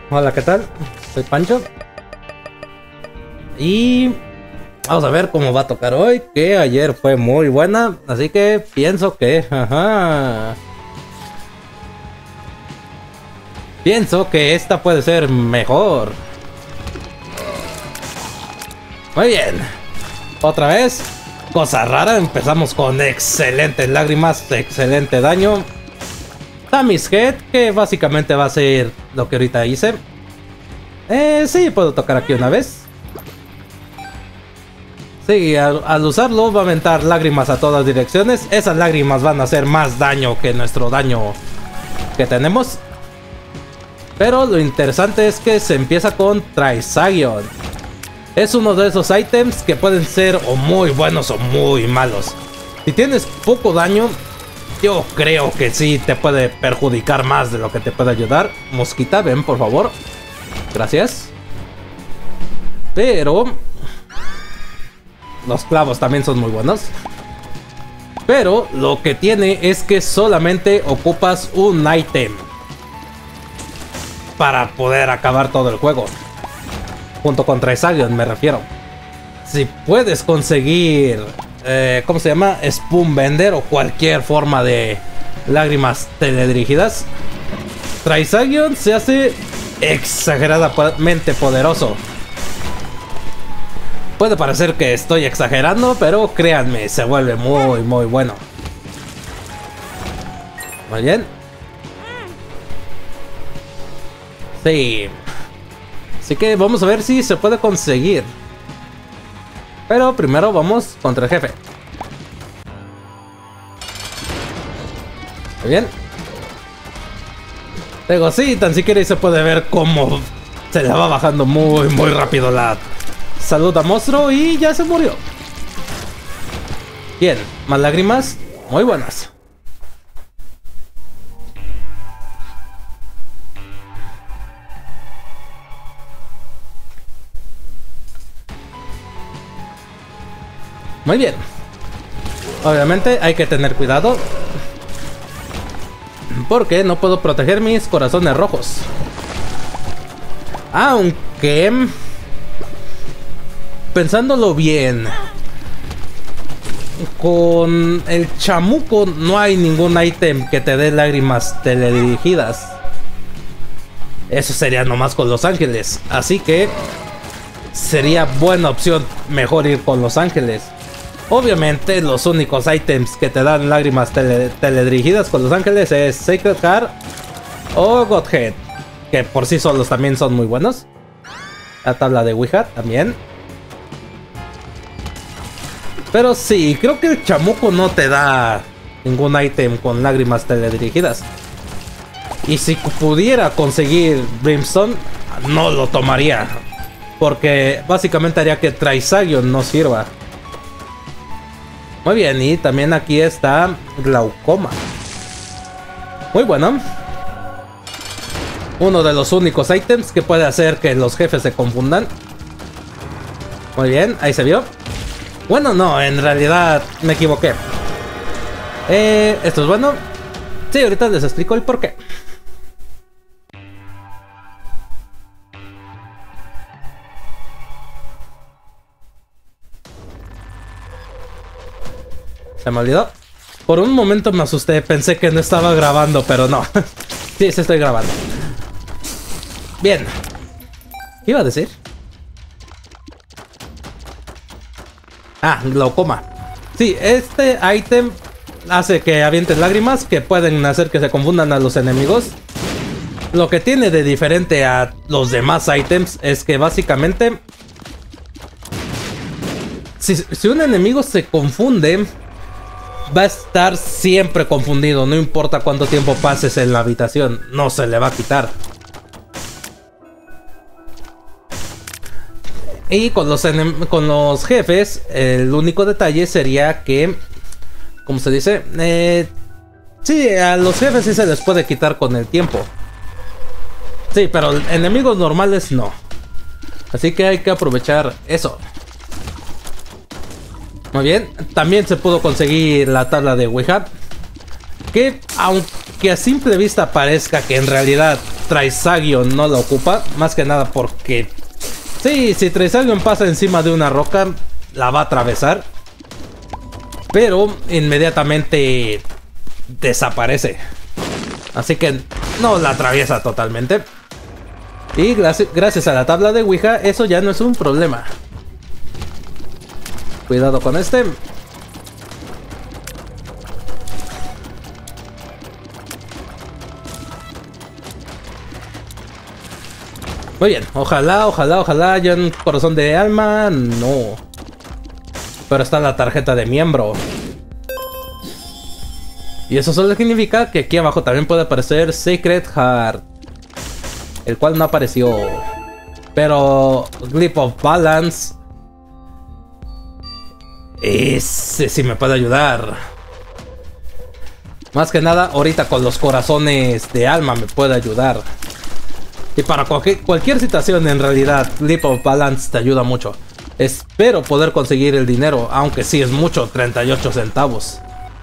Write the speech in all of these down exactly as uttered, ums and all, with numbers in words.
Hola, ¿qué tal? Soy Pancho. Y vamos a ver cómo va a tocar hoy, que ayer fue muy buena, así que pienso que... Ajá. Pienso que esta puede ser mejor. Muy bien. Otra vez. Cosa rara, empezamos con excelentes lágrimas, excelente daño. Tammy's Head, que básicamente va a ser lo que ahorita hice. Eh, sí, puedo tocar aquí una vez. Sí, al, al usarlo va a aventar lágrimas a todas direcciones. Esas lágrimas van a hacer más daño que nuestro daño que tenemos. Pero lo interesante es que se empieza con Trisagion. Es uno de esos ítems que pueden ser o muy buenos o muy malos. Si tienes poco daño, yo creo que sí te puede perjudicar más de lo que te puede ayudar. Mosquita, ven por favor. Gracias. Pero los clavos también son muy buenos. Pero lo que tiene es que solamente ocupas un ítem para poder acabar todo el juego. Junto con Trisagion me refiero. Si puedes conseguir eh, ¿cómo se llama? Spoonbender o cualquier forma de lágrimas teledirigidas, Trisagion se hace exageradamente poderoso. Puede parecer que estoy exagerando, pero créanme, se vuelve muy muy bueno. Muy bien. Sí. Así que vamos a ver si se puede conseguir. Pero primero vamos contra el jefe. Muy bien. Digo, sí, tan siquiera se puede ver cómo se le va bajando muy muy rápido la salud a monstruo y ya se murió. Bien, más lágrimas, muy buenas. Muy bien. Obviamente hay que tener cuidado, porque no puedo proteger mis corazones rojos. Aunque, pensándolo bien, con el chamuco no hay ningún ítem que te dé lágrimas teledirigidas. Eso sería nomás con los ángeles. Así que sería buena opción mejor ir con los ángeles. Obviamente los únicos ítems que te dan lágrimas tele teledirigidas con los ángeles es Sacred Heart o Godhead, que por sí solos también son muy buenos. La tabla de Ouija también. Pero sí, creo que el chamuco no te da ningún ítem con lágrimas teledirigidas. Y si pudiera conseguir Brimstone, no lo tomaría, porque básicamente haría que Trisagion no sirva. Muy bien, y también aquí está Glaucoma. Muy bueno. Uno de los únicos ítems que puede hacer que los jefes se confundan. Muy bien, ahí se vio. Bueno, no, en realidad me equivoqué. Eh, esto es bueno. Sí, ahorita les explico el porqué. Se me olvidó. Por un momento me asusté, pensé que no estaba grabando, pero no. Sí, sí estoy grabando. Bien. ¿Qué iba a decir? Ah, Glaucoma. Sí, este ítem hace que avientes lágrimas que pueden hacer que se confundan a los enemigos. Lo que tiene de diferente a los demás ítems es que básicamente, si, si un enemigo se confunde, va a estar siempre confundido, no importa cuánto tiempo pases en la habitación, no se le va a quitar. Y con los, con los jefes, el único detalle sería que, ¿cómo se dice? Eh, sí, a los jefes sí se les puede quitar con el tiempo. Sí, pero enemigos normales no. Así que hay que aprovechar eso. Muy bien, también se pudo conseguir la tabla de Ouija, que aunque a simple vista parezca que en realidad Trisagion no la ocupa. Más que nada porque... Sí, si Trisagion pasa encima de una roca, la va a atravesar. Pero inmediatamente desaparece. Así que no la atraviesa totalmente. Y gracias, gracias a la tabla de Ouija, eso ya no es un problema. Cuidado con este. Muy bien, ojalá, ojalá, ojalá haya un corazón de alma. No. Pero está la tarjeta de miembro. Y eso solo significa que aquí abajo también puede aparecer Sacred Heart, el cual no apareció. Pero Grip of Balance, ese sí me puede ayudar. Más que nada ahorita con los corazones de alma me puede ayudar. Y para cualquier, cualquier situación en realidad Grip of Balance te ayuda mucho. Espero poder conseguir el dinero, aunque sí es mucho, treinta y ocho centavos.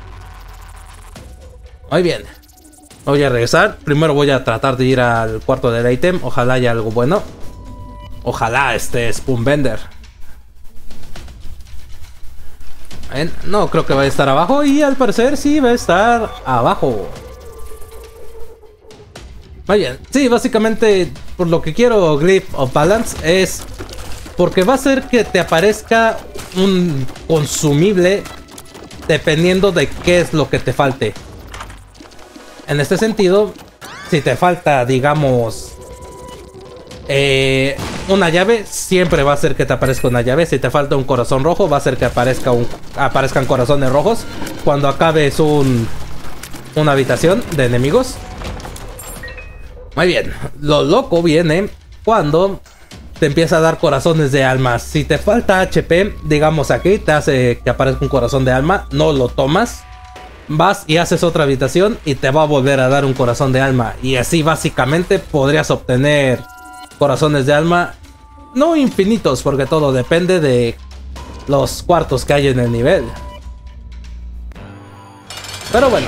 Muy bien. Voy a regresar. Primero voy a tratar de ir al cuarto del ítem. Ojalá haya algo bueno. Ojalá este Spoonbender. Bien, no creo que vaya a estar abajo. Y al parecer sí va a estar abajo. Muy bien. Sí, básicamente por lo que quiero Grip of Balance es porque va a hacer que te aparezca un consumible dependiendo de qué es lo que te falte. En este sentido, si te falta, digamos, eh, una llave, siempre va a hacer que te aparezca una llave. Si te falta un corazón rojo, va a hacer que aparezca un, aparezcan corazones rojos cuando acabes un, una habitación de enemigos. Muy bien, lo loco viene cuando te empieza a dar corazones de alma. Si te falta H P, digamos aquí, te hace que aparezca un corazón de alma, no lo tomas. Vas y haces otra habitación y te va a volver a dar un corazón de alma. Y así básicamente podrías obtener corazones de alma. No infinitos, porque todo depende de los cuartos que hay en el nivel. Pero bueno.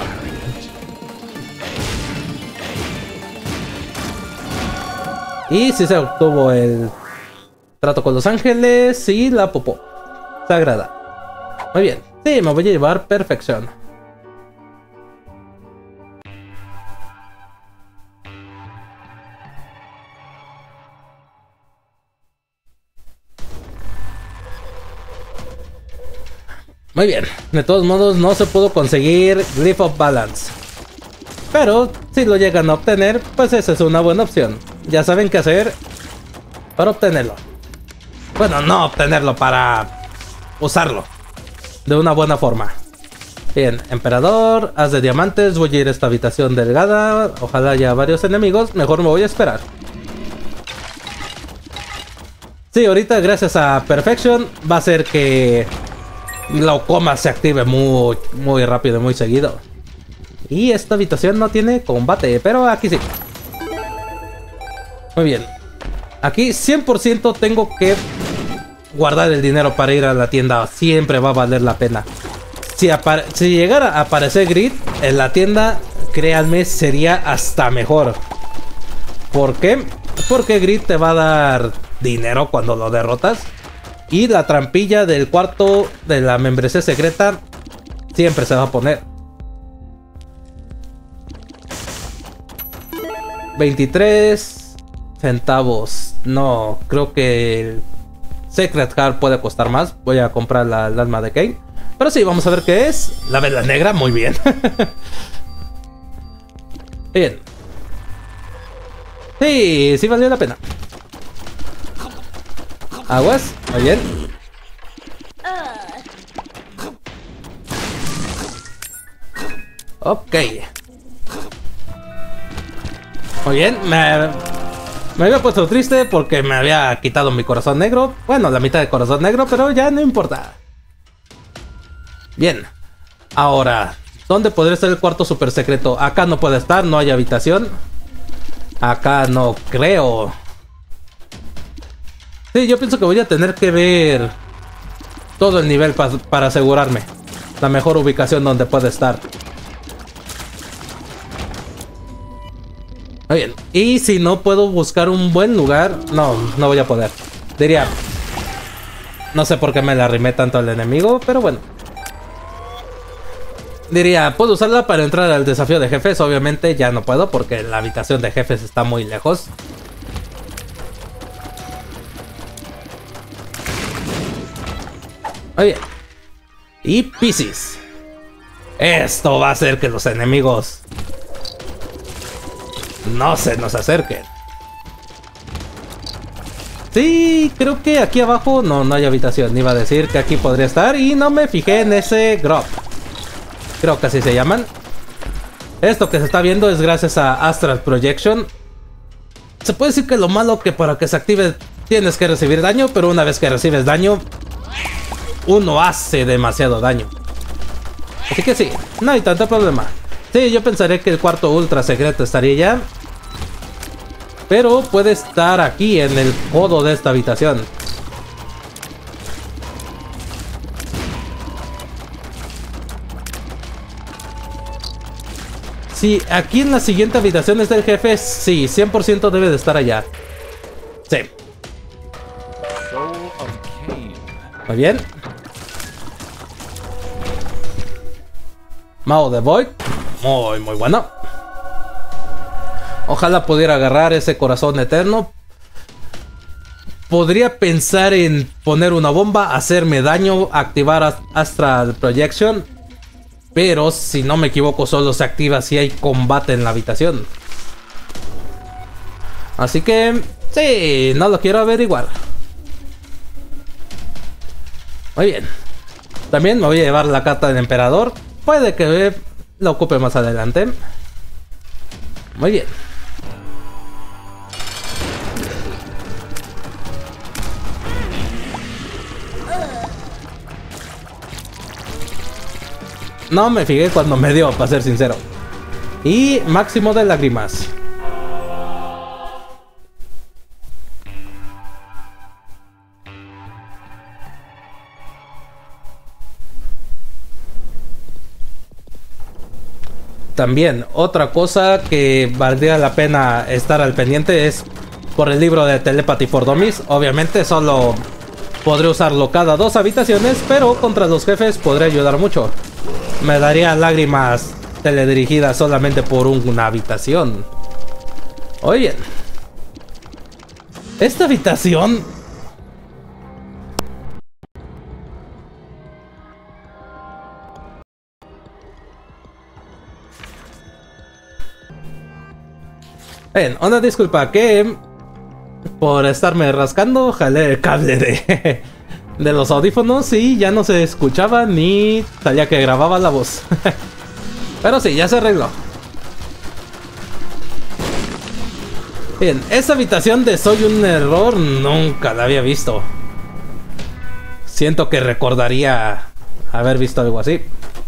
Y si se obtuvo el trato con los ángeles y la popó sagrada. Muy bien. Sí, me voy a llevar perfección. Muy bien, de todos modos no se pudo conseguir Grip of Balance. Pero si lo llegan a obtener, pues esa es una buena opción. Ya saben qué hacer para obtenerlo. Bueno, no obtenerlo, para usarlo de una buena forma. Bien, emperador, haz de diamantes. Voy a ir a esta habitación delgada. Ojalá haya varios enemigos, mejor me voy a esperar. Sí, ahorita gracias a Perfection va a ser que Glaucoma se active muy, muy rápido y muy seguido. Y esta habitación no tiene combate, pero aquí sí. Muy bien. Aquí cien por ciento tengo que guardar el dinero para ir a la tienda. Siempre va a valer la pena. Si, si llegara a aparecer Grid en la tienda, créanme, sería hasta mejor. ¿Por qué? Porque Grid te va a dar dinero cuando lo derrotas. Y la trampilla del cuarto de la membresía secreta siempre se va a poner. veintitrés centavos. No, creo que el Secret Heart puede costar más. Voy a comprar la, el alma de Kane. Pero sí, vamos a ver qué es. La vela negra, muy bien. Bien. Sí, sí valió la pena. Aguas, muy bien. Ok. Muy bien, me, me había puesto triste porque me había quitado mi corazón negro. Bueno, la mitad de corazón negro, pero ya no importa. Bien. Ahora, ¿dónde podría estar el cuarto super secreto? Acá no puede estar, no hay habitación. Acá no creo. Sí, yo pienso que voy a tener que ver todo el nivel pa para asegurarme la mejor ubicación donde puede estar. Muy bien. Y si no puedo buscar un buen lugar, no, no voy a poder. Diría, no sé por qué me la arrimé tanto al enemigo, pero bueno. Diría, puedo usarla para entrar al desafío de jefes. Obviamente ya no puedo porque la habitación de jefes está muy lejos. Muy bien. Y Piscis. Esto va a hacer que los enemigos no se nos acerquen. Sí, creo que aquí abajo no, no hay habitación. Iba a decir que aquí podría estar y no me fijé en ese grub. Creo que así se llaman. Esto que se está viendo es gracias a Astral Projection. Se puede decir que lo malo que para que se active tienes que recibir daño, pero una vez que recibes daño, uno hace demasiado daño. Así que sí, no hay tanto problema. Sí, yo pensaré que el cuarto ultra secreto estaría ya, pero puede estar aquí en el codo de esta habitación. Sí, aquí en la siguiente habitación está el jefe. Sí, cien por ciento debe de estar allá. Sí. Muy bien. Mao de Void. Muy, muy bueno. Ojalá pudiera agarrar ese corazón eterno. Podría pensar en poner una bomba, hacerme daño, activar Astral Projection. Pero si no me equivoco solo se activa si hay combate en la habitación. Así que sí, no lo quiero averiguar. Muy bien. También me voy a llevar la carta del emperador. Puede que la ocupe más adelante. Muy bien. No me fijé cuando me dio, para ser sincero. Y máximo de lágrimas. También, otra cosa que valdría la pena estar al pendiente es por el libro de Telepathy for Dummies. Obviamente solo podré usarlo cada dos habitaciones, pero contra los jefes podría ayudar mucho. Me daría lágrimas teledirigidas solamente por una habitación. Oye, esta habitación... Bien, una disculpa que por estarme rascando jalé el cable de... de los audífonos y ya no se escuchaba ni salía que grababa la voz. Pero sí, ya se arregló. Bien, esa habitación de Soy un error nunca la había visto. Siento que recordaría haber visto algo así.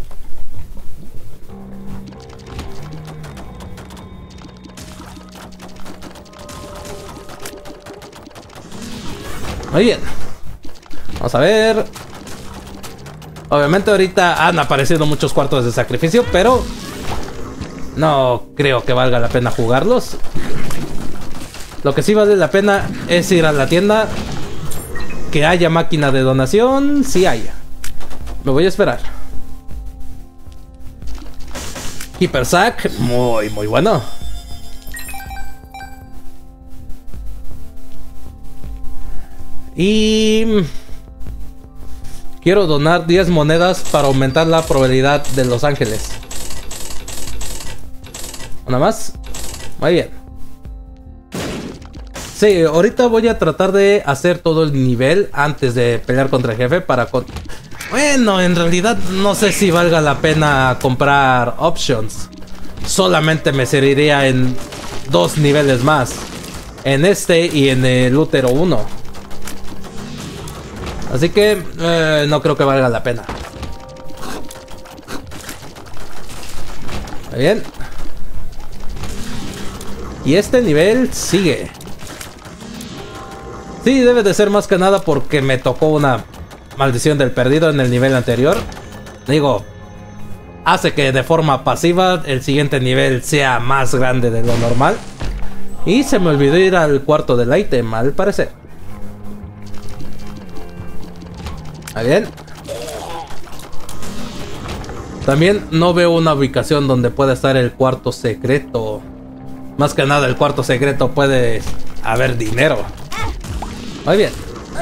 Muy bien. Vamos a ver. Obviamente ahorita han aparecido muchos cuartos de sacrificio, pero no creo que valga la pena jugarlos. Lo que sí vale la pena es ir a la tienda. Que haya máquina de donación, sí haya. Me voy a esperar. Keeper Sack, muy muy bueno. Y... quiero donar diez monedas para aumentar la probabilidad de los ángeles. ¿Una más? Muy bien. Sí, ahorita voy a tratar de hacer todo el nivel antes de pelear contra el jefe para... Con... Bueno, en realidad no sé si valga la pena comprar options. Solamente me serviría en dos niveles más. En este y en el útero uno. Así que eh, no creo que valga la pena. Muy bien. Y este nivel sigue. Sí, debe de ser más que nada porque me tocó una maldición del perdido en el nivel anterior. Digo, hace que de forma pasiva el siguiente nivel sea más grande de lo normal. Y se me olvidó ir al cuarto del ítem, al parecer. ¿Está bien? También no veo una ubicación donde pueda estar el cuarto secreto. Más que nada el cuarto secreto puede haber dinero. Muy bien.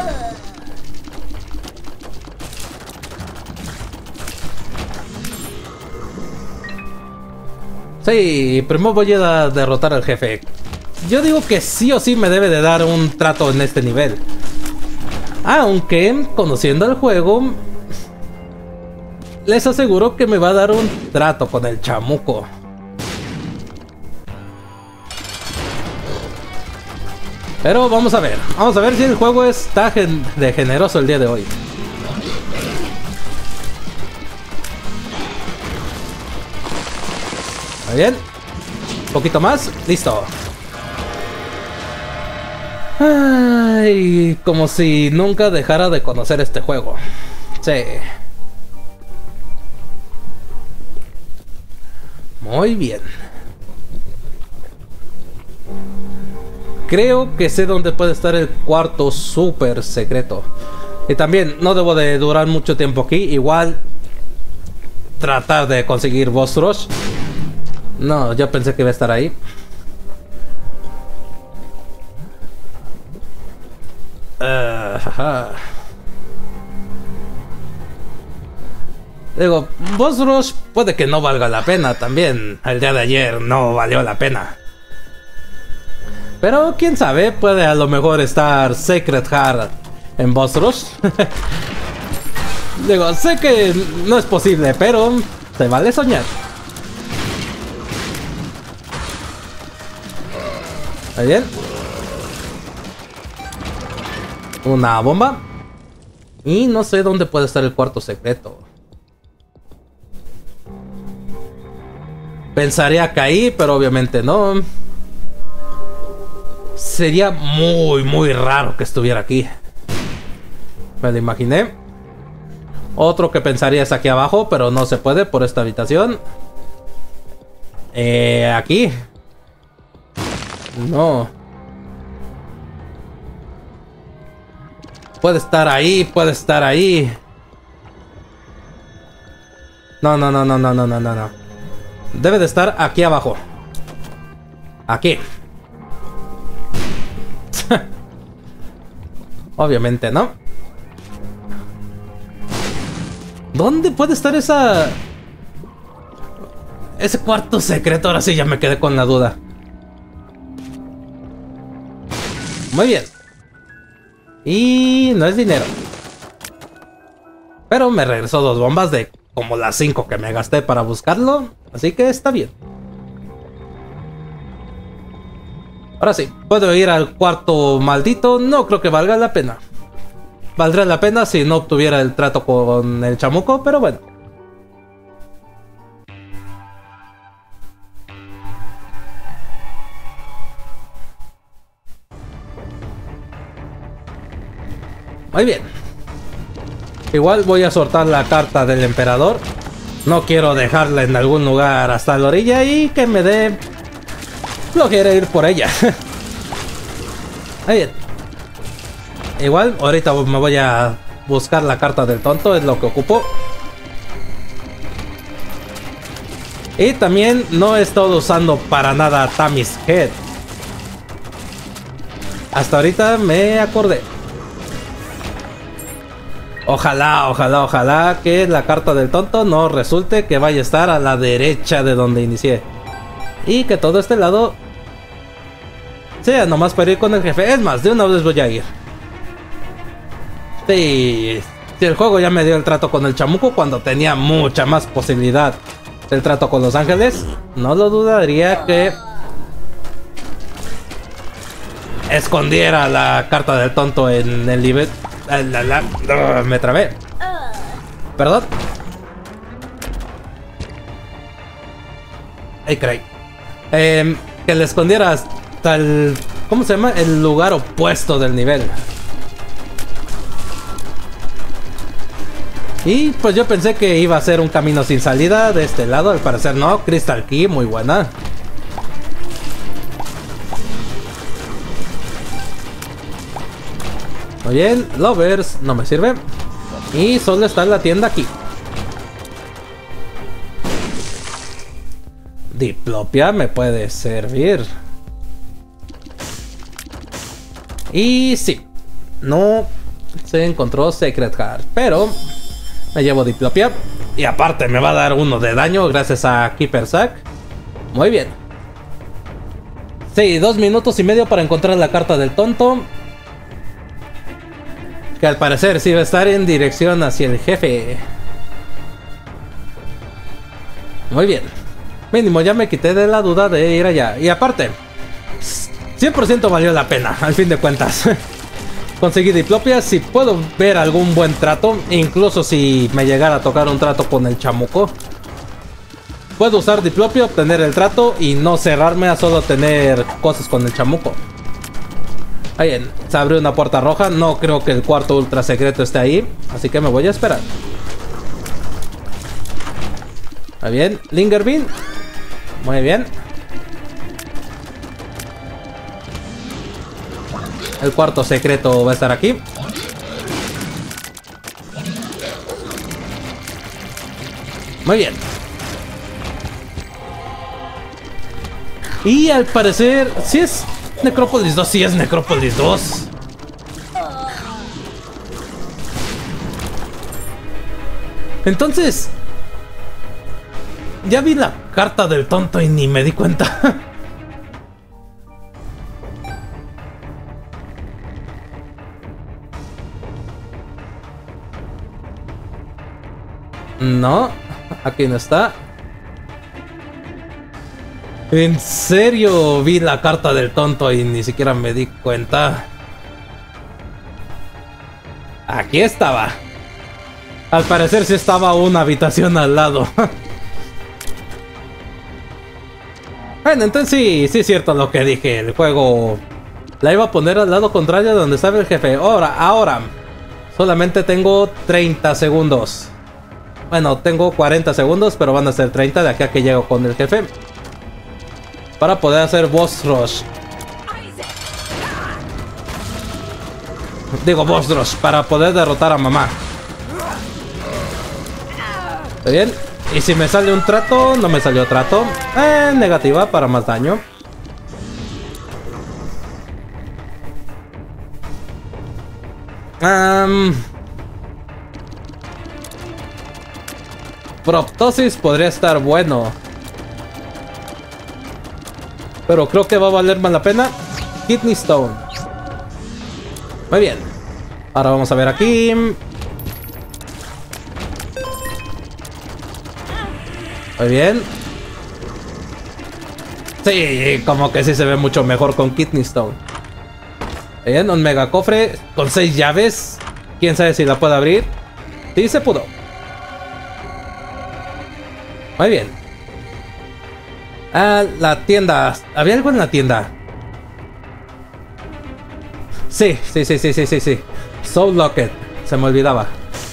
Sí, primero voy a derrotar al jefe. Yo digo que sí o sí me debe de dar un trato en este nivel. Aunque, conociendo el juego, les aseguro que me va a dar un trato con el chamuco. Pero vamos a ver. Vamos a ver si el juego está gen de generoso el día de hoy. Muy bien. Un poquito más. Listo. Ay, como si nunca dejara de conocer este juego. Sí. Muy bien. Creo que sé dónde puede estar el cuarto súper secreto. Y también no debo de durar mucho tiempo aquí. Igual tratar de conseguir Boss Rush. No, yo pensé que iba a estar ahí. Uh, Digo, Boss Rush puede que no valga la pena también. El día de ayer no valió la pena. Pero quién sabe, puede a lo mejor estar Sacred Heart en Boss Rush. Digo, sé que no es posible, pero se vale soñar. ¿Está bien? Una bomba. Y no sé dónde puede estar el cuarto secreto. Pensaría que ahí, pero obviamente no. Sería muy, muy raro que estuviera aquí. Me lo imaginé. Otro que pensaría es aquí abajo, pero no se puede por esta habitación. Eh, aquí. No. Puede estar ahí, puede estar ahí. No, no, no, no, no, no, no, no. Debe de estar aquí abajo. Aquí. Obviamente, ¿no? ¿Dónde puede estar esa... ese cuarto secreto? Ahora sí ya me quedé con la duda. Muy bien. Y no es dinero. Pero me regresó dos bombas de como las cinco que me gasté para buscarlo. Así que está bien. Ahora sí, puedo ir al cuarto maldito. No creo que valga la pena. Valdría la pena si no obtuviera el trato con el chamuco, pero bueno. Muy bien. Igual voy a soltar la carta del emperador. No quiero dejarla en algún lugar hasta la orilla y que me dé flojera ir por ella. Muy bien. Igual ahorita me voy a buscar la carta del tonto, es lo que ocupo. Y también no he estado usando para nada Tammy's Head. Hasta ahorita me acordé. Ojalá, ojalá, ojalá que la carta del tonto no resulte que vaya a estar a la derecha de donde inicié. Y que todo este lado sea nomás para ir con el jefe. Es más, de una vez voy a ir. Sí, si el juego ya me dio el trato con el chamuco cuando tenía mucha más posibilidad del trato con los ángeles, no lo dudaría que escondiera la carta del tonto en el nivel. La, la, la, uh, me trabé. Perdón. Ay, caray. Eh, que le escondiera hasta el... ¿Cómo se llama? El lugar opuesto del nivel. Y pues yo pensé que iba a ser un camino sin salida de este lado. Al parecer no. Crystal Key, muy buena. Muy bien, Lovers no me sirve. Y solo está la tienda aquí. Diplopia me puede servir. Y sí, no se encontró Secret Heart, pero me llevo Diplopia. Y aparte me va a dar uno de daño gracias a Keeper Sack. Muy bien. Sí, dos minutos y medio para encontrar la carta del tonto. Que al parecer sí va a estar en dirección hacia el jefe. Muy bien. Mínimo ya me quité de la duda de ir allá. Y aparte, cien por ciento valió la pena, al fin de cuentas. Conseguí Diplopia. Si puedo ver algún buen trato, incluso si me llegara a tocar un trato con el chamuco, puedo usar Diplopia, obtener el trato y no cerrarme a solo tener cosas con el chamuco. Bien, se abrió una puerta roja. No creo que el cuarto ultra secreto esté ahí, así que me voy a esperar. Muy bien, Linger Bean. Muy bien. El cuarto secreto va a estar aquí. Muy bien. Y al parecer, si es Necrópolis dos, sí es Necrópolis dos. Entonces, ya vi la carta del tonto y ni me di cuenta. No, aquí no está. En serio, vi la carta del tonto y ni siquiera me di cuenta. Aquí estaba. Al parecer sí estaba una habitación al lado. Bueno, entonces sí, sí es cierto lo que dije. El juego la iba a poner al lado contrario de donde estaba el jefe. Ahora, ahora solamente tengo treinta segundos. Bueno, tengo cuarenta segundos, pero van a ser treinta de aquí a que llego con el jefe, para poder hacer boss rush. Digo boss rush, para poder derrotar a mamá. ¿Está bien? Y si me sale un trato, no me salió trato. Eh, negativa para más daño. Um, Proptosis podría estar bueno, pero creo que va a valer más la pena Kidney Stone. Muy bien. Ahora vamos a ver aquí. Muy bien. Sí, como que sí se ve mucho mejor con Kidney Stone. Bien, un mega cofre con seis llaves. Quién sabe si la puede abrir. Sí, se pudo. Muy bien. Ah, la tienda. ¿Había algo en la tienda? Sí, sí, sí, sí, sí, sí, sí. Soul Locket. Se me olvidaba.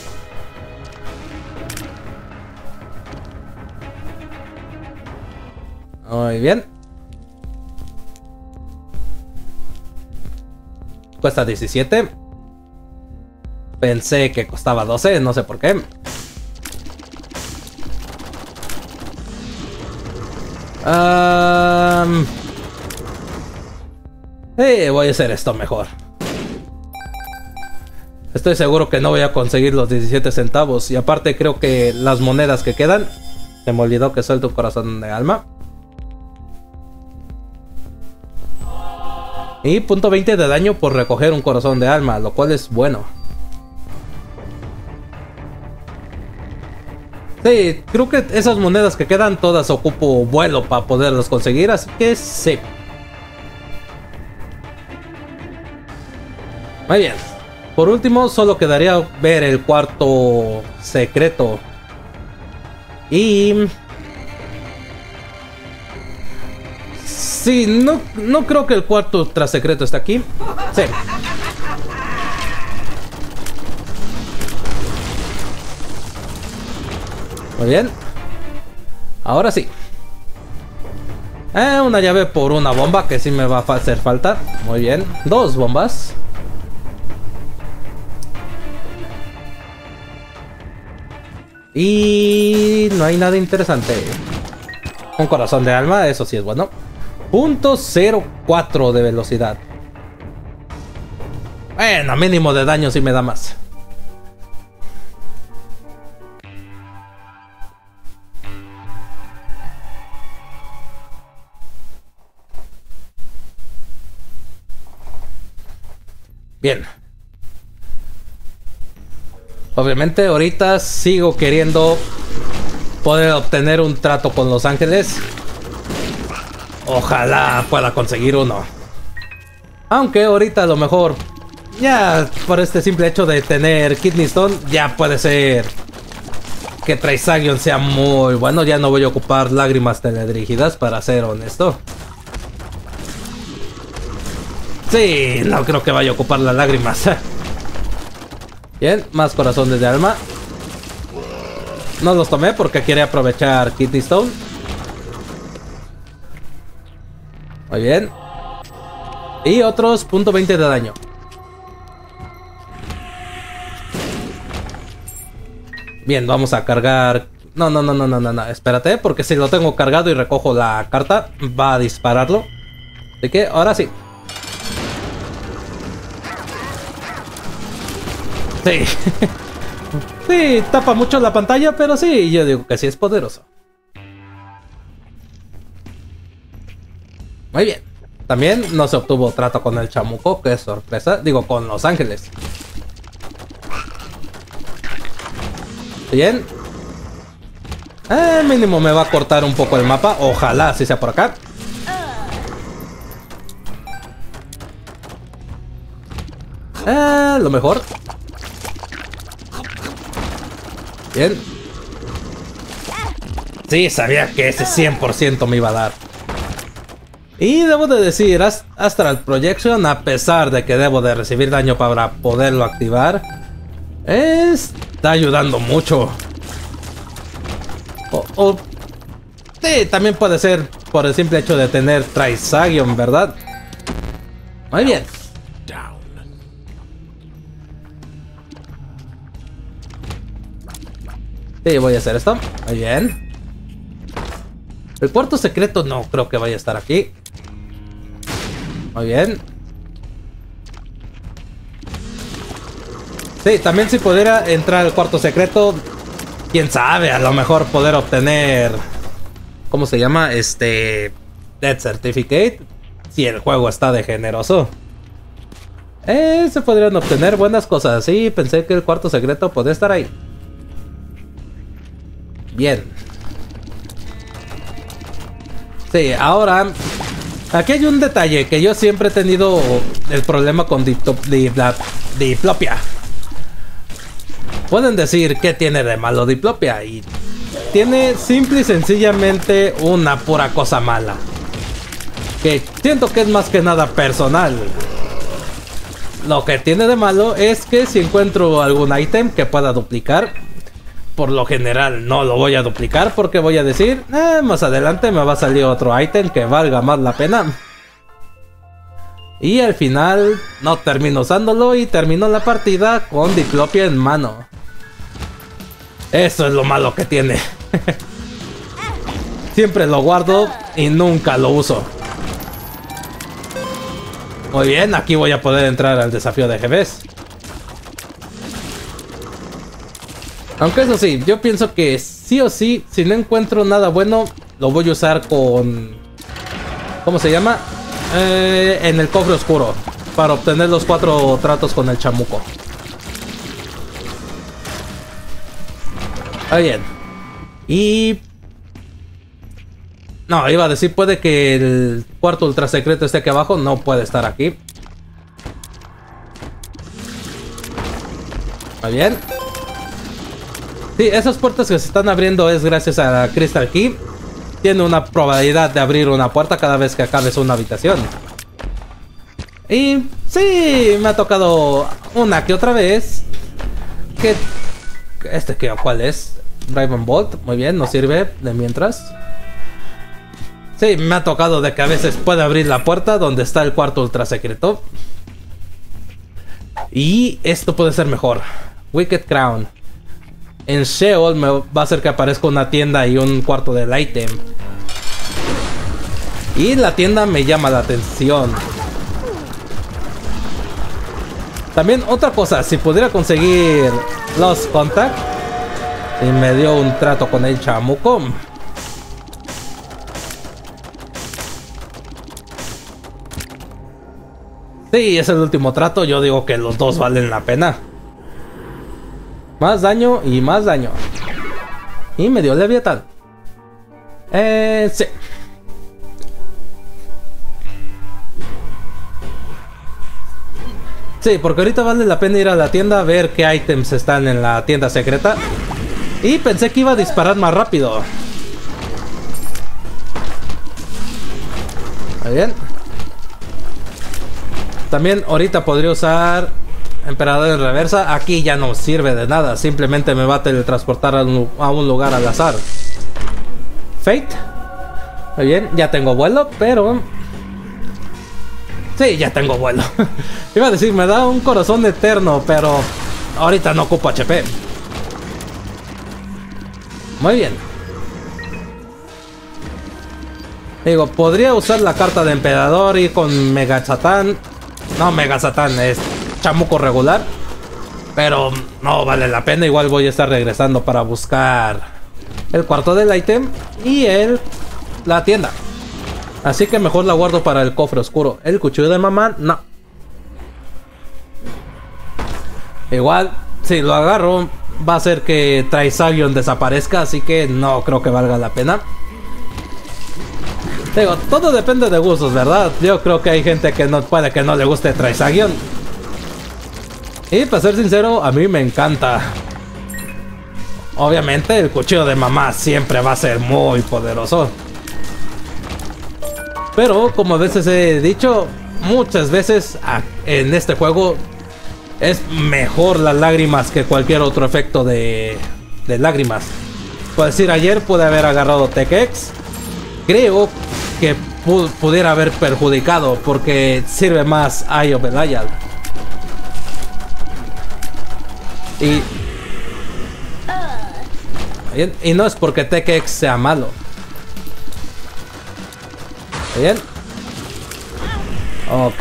Muy bien. Cuesta diecisiete. Pensé que costaba doce, no sé por qué. Um, eh, voy a hacer esto mejor. Estoy seguro que no voy a conseguir los diecisiete centavos. Y aparte creo que las monedas que quedan... Se me olvidó que suelto un corazón de alma. Y punto veinte de daño por recoger un corazón de alma, lo cual es bueno. Sí, creo que esas monedas que quedan todas ocupo vuelo para poderlas conseguir, así que sí. Muy bien. Por último, solo quedaría ver el cuarto secreto. Y... sí, no, no creo que el cuarto ultra secreto esté aquí. Sí. Muy bien. Ahora sí. Eh, una llave por una bomba que sí me va a hacer falta. Muy bien. Dos bombas. Y no hay nada interesante. Un corazón de alma, eso sí es bueno. punto cero cuatro de velocidad. Bueno, mínimo de daño sí me da más. Bien. Obviamente ahorita sigo queriendo poder obtener un trato con Los Ángeles. Ojalá pueda conseguir uno. Aunque ahorita a lo mejor, ya por este simple hecho de tener Kidney Stone, ya puede ser que Trisagion sea muy bueno. Ya no voy a ocupar lágrimas teledirigidas, para ser honesto. Sí, no creo que vaya a ocupar las lágrimas. Bien, más corazones de alma. No los tomé porque quería aprovechar Kidney Stone. Muy bien. Y otros punto veinte de daño. Bien, vamos a cargar. No, no, no, no, no, no, no. Espérate, porque si lo tengo cargado y recojo la carta, va a dispararlo. Así que ahora sí. Sí. Sí, tapa mucho la pantalla, pero sí, yo digo que sí es poderoso. Muy bien. También no se obtuvo trato con el chamuco, que es sorpresa. Digo, con Los Ángeles. Bien. Eh, mínimo me va a cortar un poco el mapa. Ojalá así sea por acá. Eh, lo mejor. Bien. Sí, sabía que ese cien por ciento me iba a dar. Y debo de decir, Astral Projection, a pesar de que debo de recibir daño para poderlo activar, está ayudando mucho. O, o sí, también puede ser por el simple hecho de tener Trisagion, ¿verdad? Muy bien. Sí, voy a hacer esto. Muy bien. El cuarto secreto no creo que vaya a estar aquí. Muy bien. Sí, también si pudiera entrar al cuarto secreto, quién sabe, a lo mejor poder obtener, ¿cómo se llama? Este Death Certificate. Si el juego está de generoso. Eh, se podrían obtener buenas cosas. Sí, pensé que el cuarto secreto podía estar ahí. Bien. Sí, ahora aquí hay un detalle que yo siempre he tenido el problema con Diplop Diplop Diplopia. Pueden decir que tiene de malo Diplopia y tiene simple y sencillamente una pura cosa mala, que siento que es más que nada personal. Lo que tiene de malo es que si encuentro algún ítem que pueda duplicar, por lo general no lo voy a duplicar porque voy a decir, eh, más adelante me va a salir otro ítem que valga más la pena. Y al final no termino usándolo y termino la partida con Diplopia en mano. Eso es lo malo que tiene. Siempre lo guardo y nunca lo uso. Muy bien, aquí voy a poder entrar al desafío de Jebes. Aunque eso sí, yo pienso que sí o sí, si no encuentro nada bueno, lo voy a usar con... ¿cómo se llama? Eh, en el cofre oscuro, para obtener los cuatro tratos con el chamuco. Ah, bien. Y... no, iba a decir, puede que el cuarto ultra secreto esté aquí abajo. No puede estar aquí. Muy bien. Sí, esas puertas que se están abriendo es gracias a la Crystal Key. Tiene una probabilidad de abrir una puerta cada vez que acabes una habitación. Y sí, me ha tocado una que otra vez. Que... ¿este que cuál es? Raven Bolt. Muy bien, nos sirve de mientras. Sí, me ha tocado de que a veces puede abrir la puerta donde está el cuarto ultra secreto. Y esto puede ser mejor. Wicked Crown. en Sheol me va a hacer que aparezca una tienda y un cuarto del ítem. Y la tienda me llama la atención. También otra cosa, si pudiera conseguir Lost Contact y me dio un trato con el chamuco. Sí, es el último trato. Yo digo que los dos valen la pena. Más daño y más daño. Y me dio Leviatán. Eh, sí. Sí, porque ahorita vale la pena ir a la tienda a ver qué ítems están en la tienda secreta. Y pensé que iba a disparar más rápido. Muy bien. También ahorita podría usar Emperador en reversa. Aquí ya no sirve de nada. Simplemente me va a teletransportar a un, a un lugar al azar. Fate. Muy bien, ya tengo vuelo, pero... Sí, ya tengo vuelo. Iba a decir, me da un corazón eterno, pero ahorita no ocupo H P. Muy bien. Digo, podría usar la carta de Emperador y con Mega Satán. No, Mega Satán, es chamuco regular. Pero no vale la pena. Igual voy a estar regresando para buscar el cuarto del ítem y el, la tienda. Así que mejor la guardo para el cofre oscuro. El cuchillo de mamá, no. Igual, si lo agarro, va a hacer que Trisagion desaparezca. Así que no creo que valga la pena. Digo, todo depende de gustos, ¿verdad? Yo creo que hay gente que no puede que no le guste Trisagion. Y para ser sincero, a mí me encanta. Obviamente, el cuchillo de mamá siempre va a ser muy poderoso. Pero, como a veces he dicho, muchas veces en este juego es mejor las lágrimas que cualquier otro efecto de, de lágrimas. Por decir, ayer pude haber agarrado Tek-X. Creo que pu pudiera haber perjudicado porque sirve más Eye of Belial. Y, y no es porque Tek-X sea malo. Bien. Ok.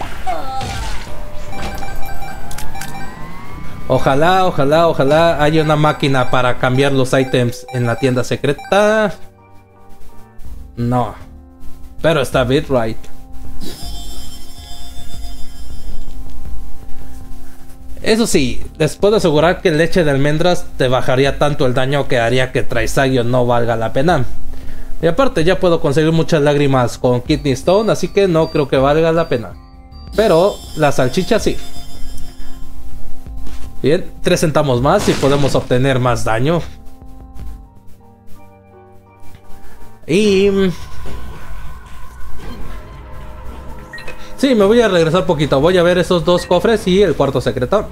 Ojalá, ojalá, ojalá haya una máquina para cambiar los ítems en la tienda secreta. No. Pero está Bitrite. Eso sí, les puedo asegurar que leche de almendras te bajaría tanto el daño que haría que Trisagion no valga la pena. Y aparte ya puedo conseguir muchas lágrimas con Kidney Stone, así que no creo que valga la pena. Pero la salchicha sí. Bien, tres centavos más y podemos obtener más daño. Y... sí, me voy a regresar poquito. Voy a ver esos dos cofres y el cuarto secreto.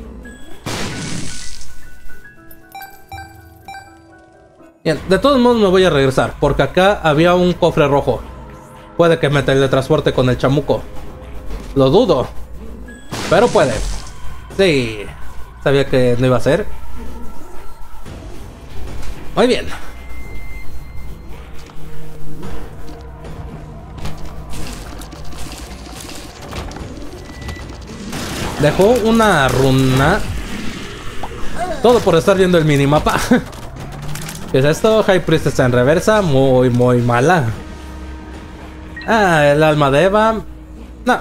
Bien, de todos modos me voy a regresar, porque acá había un cofre rojo. Puede que me teletransporte con el chamuco. Lo dudo, pero puede. Sí, sabía que no iba a ser. Muy bien. Dejó una runa. Todo por estar viendo el minimapa. ¿Qué es esto? High Priest está en reversa. Muy, muy mala. Ah, el alma de Eva. No.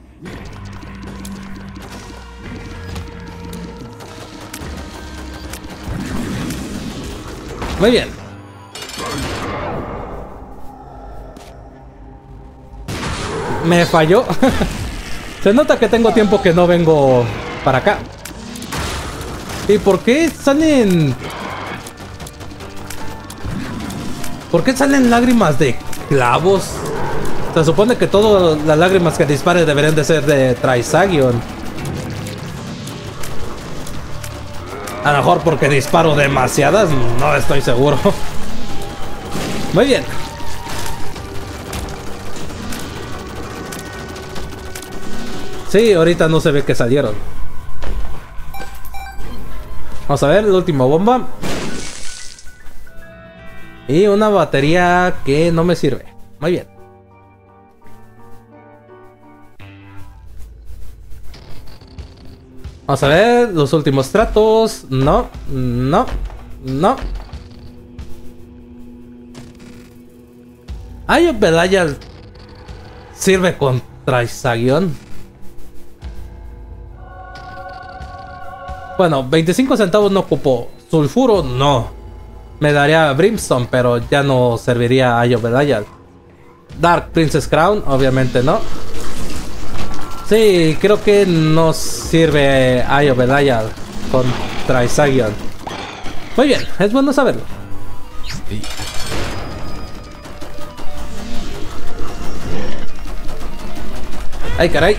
Muy bien. Me falló. Se nota que tengo tiempo que no vengo para acá. ¿Y por qué salen... ¿Por qué salen lágrimas de clavos? Se supone que todas las lágrimas que dispare deberían de ser de Trisagion. A lo mejor porque disparo demasiadas, no estoy seguro. Muy bien. Sí, ahorita no se ve que salieron. Vamos a ver, la última bomba. Y una batería que no me sirve. Muy bien. Vamos a ver los últimos tratos. No, no, no. Eye of Belial sirve contra Isagion. Bueno, veinticinco centavos no ocupo. Sulfuro no. Me daría Brimstone, pero ya no serviría Eye of Belial. Dark Princess Crown, obviamente no. Sí, creo que no sirve Eye of Belial contra Isagion. Muy bien, es bueno saberlo. Sí. Ay, caray.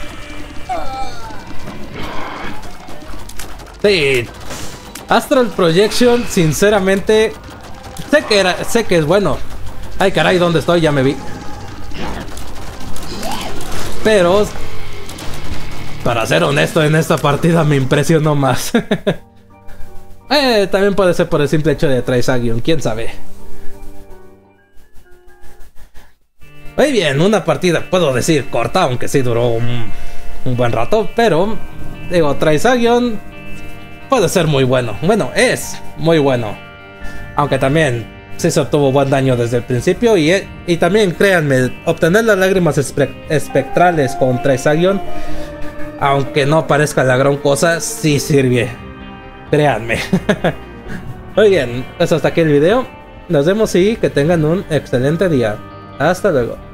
Sí. Astral Projection, sinceramente, sé que era, sé que es bueno. Ay, caray, ¿dónde estoy? Ya me vi. Pero, para ser honesto, en esta partida me impresionó más. eh, también puede ser por el simple hecho de Trisagion, quién sabe. Muy bien, una partida, puedo decir, corta, aunque sí duró un, un buen rato, pero, digo, Trisagion puede ser muy bueno. Bueno, es muy bueno. Aunque también sí se obtuvo buen daño desde el principio. Y, y también, créanme, obtener las lágrimas espe espectrales con Trisagion, aunque no parezca la gran cosa, sí sirve. Créanme. Muy bien, pues hasta aquí el video. Nos vemos y que tengan un excelente día. Hasta luego.